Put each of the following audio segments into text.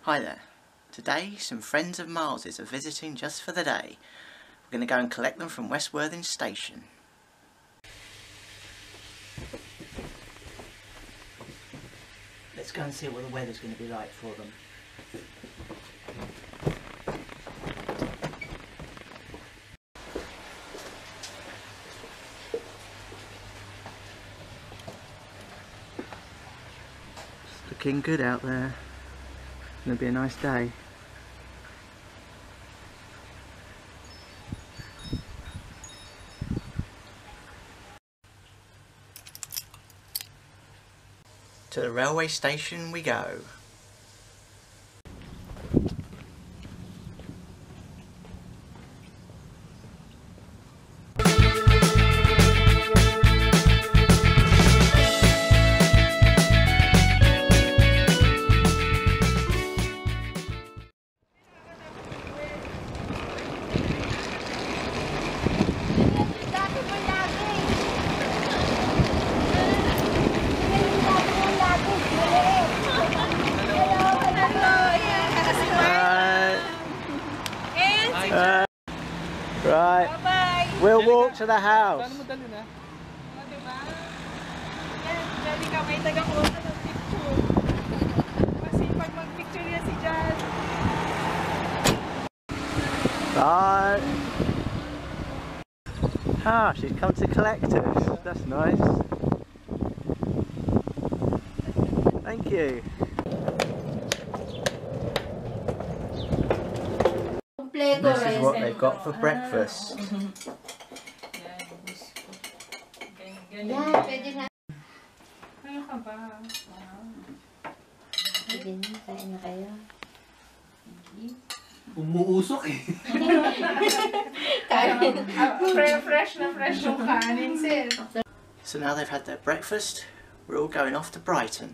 Hi there. Today some friends of Miles's are visiting just for the day. We're going to go and collect them from West Worthing Station. Let's go and see what the weather's going to be like for them. It's looking good out there. It's going to be a nice day. To the railway station we go. Right, bye-bye. We'll walk to the house. Bye. Ah, she's come to collect us. That's nice. Thank you. This is what they've got for breakfast. Umuusok eh. Fresh yung kanin, sir. So now they've had their breakfast, we're all going off to Brighton.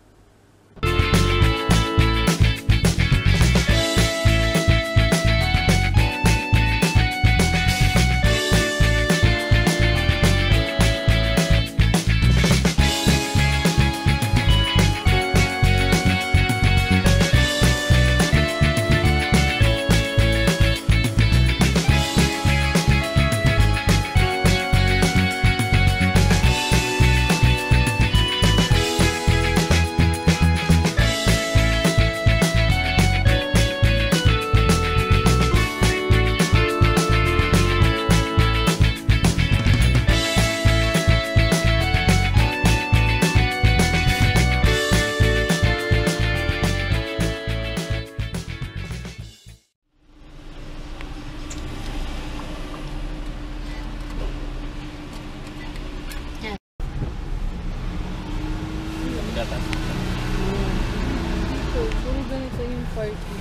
Ganito yung party.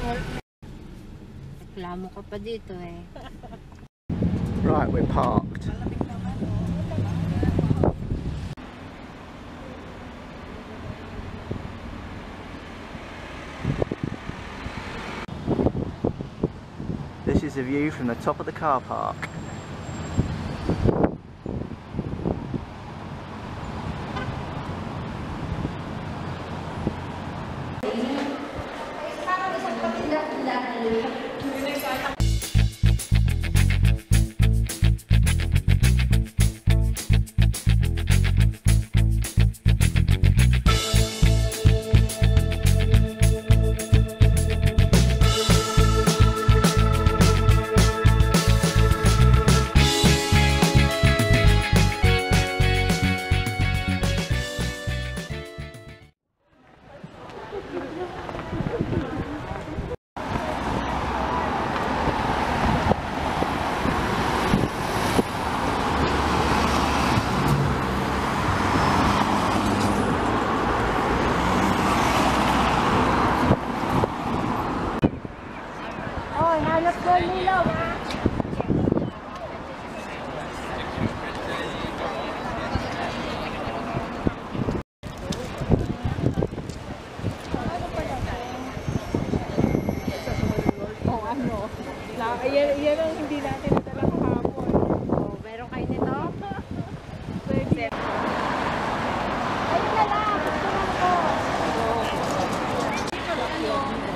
Reklamo ka pa dito eh. Right, we're parked. This is a view from the top of the car park. Yan ang hindi natin nadala kahapon. Oh, meron kayo nito? Pwede. Ayun na lang! Gusto mo ko! Ito lang yun.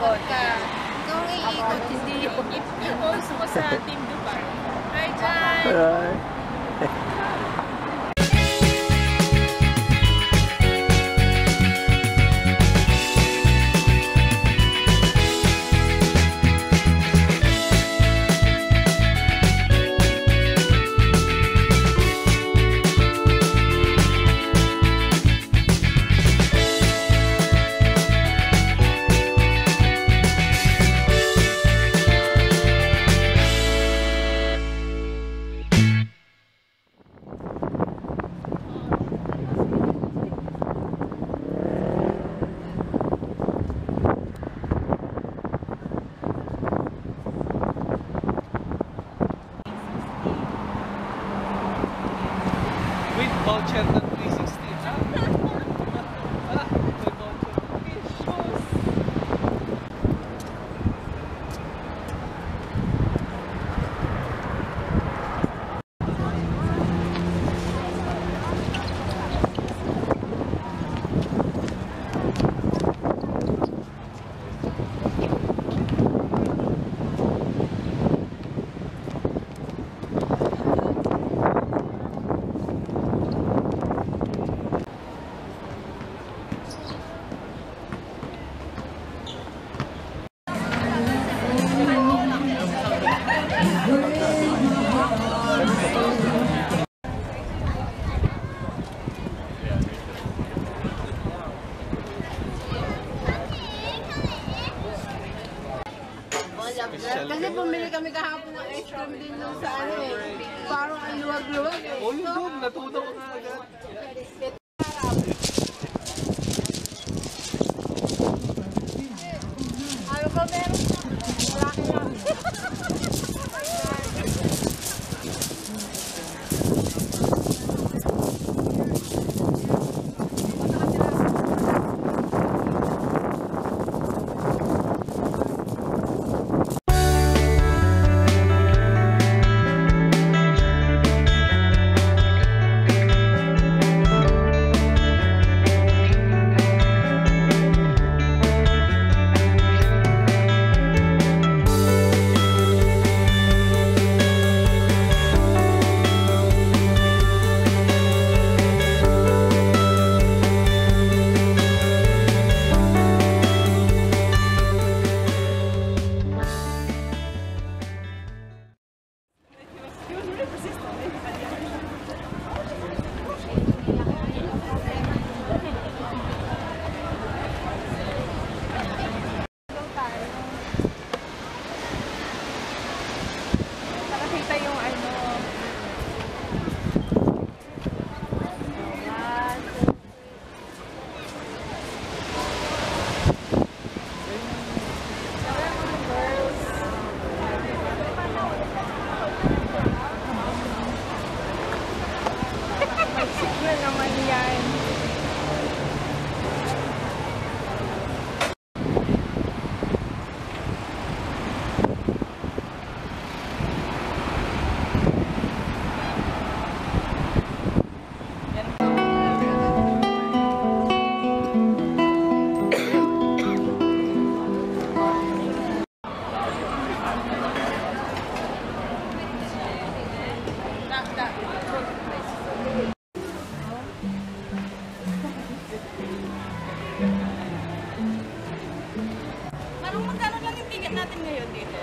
Ikot ka. Ikaw ang iikot, hindi yun. I-post mo sa Team Dubai. Hi, Jan! Alright. With voucher ng 360. Wala, may voucher. Kasi bumili kami kahapon ng ice cream din nun sa ano eh. Parang ang luwag-luwag eh. Oh, yun doon. Natunaw ko na agad. Ano ba meron? Malaki lang. Nakita yung ano. May naman yan. Marong magkano lang yung ticket natin ngayon dito?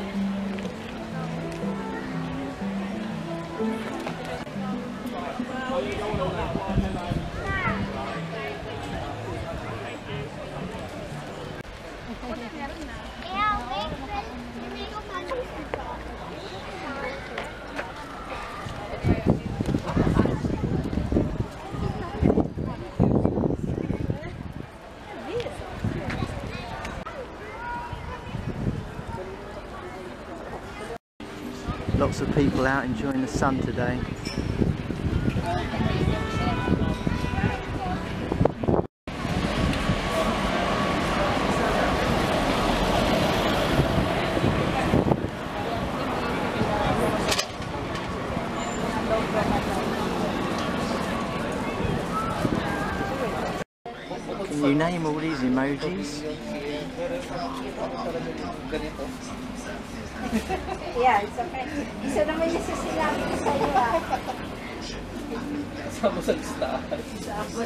Lots of people out enjoying the sun today. You name all these emojis. Ganito. Yeah, it's okay. Isa naman yung sinabi ko sa iyo. Kasama sa listahan.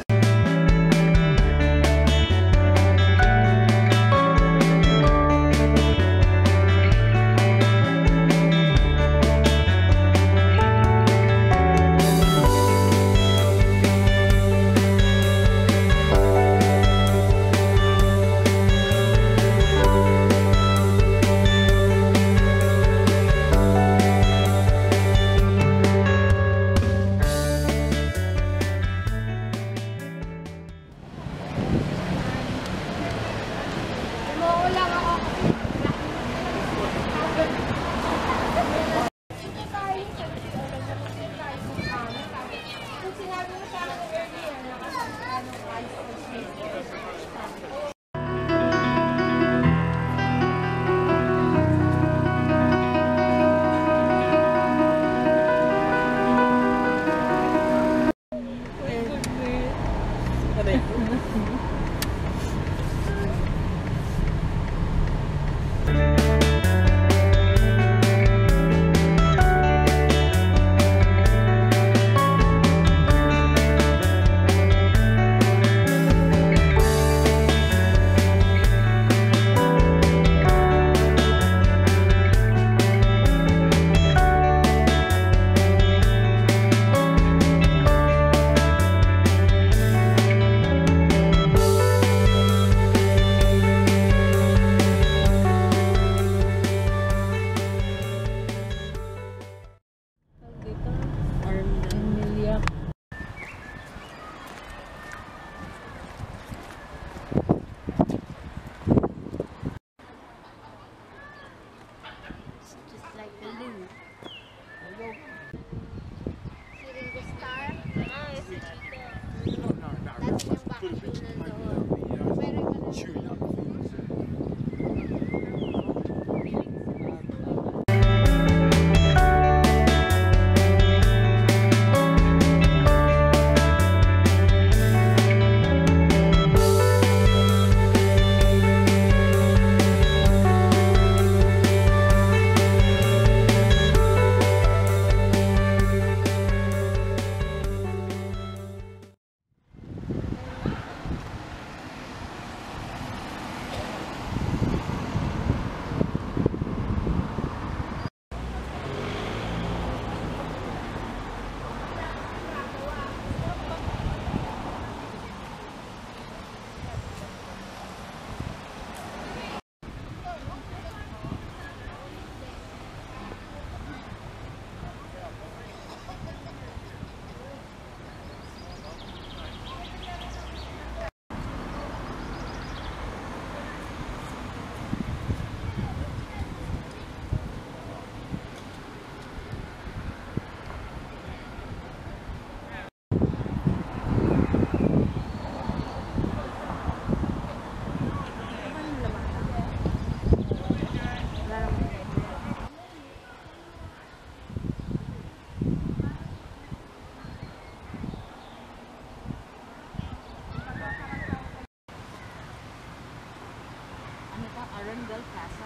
Arundel Plaza.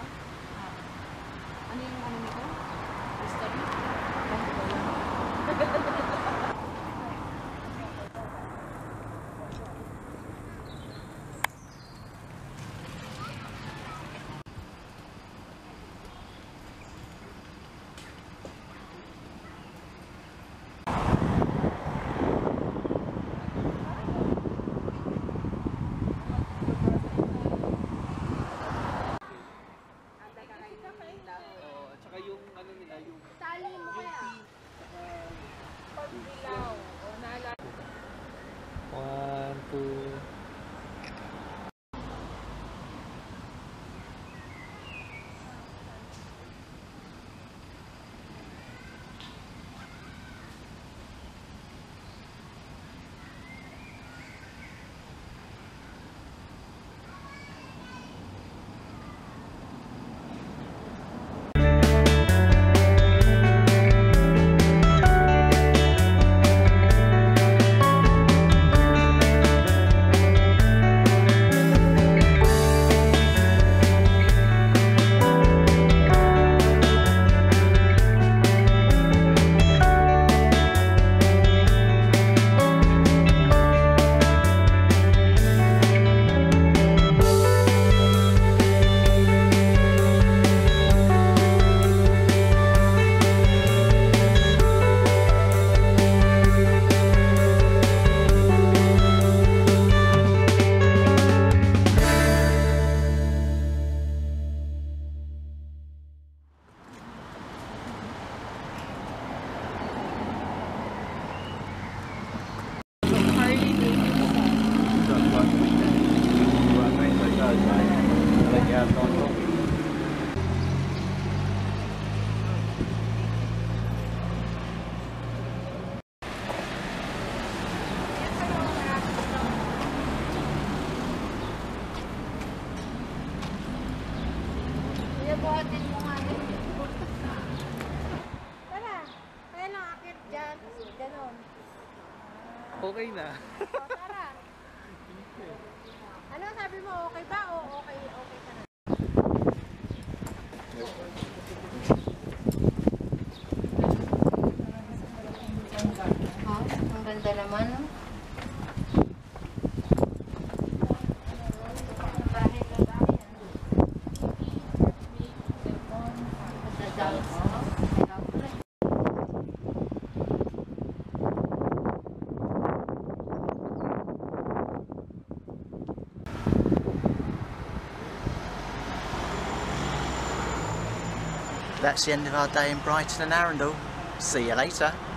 Ano yung ano nito? History? okay na. O, tara. Ano sabi mo? Okay ba? O okay ka na? Oh, ang ganda naman, no? Bahay na bahay, ano? Magda-dance, no? That's the end of our day in Brighton and Arundel. See you later.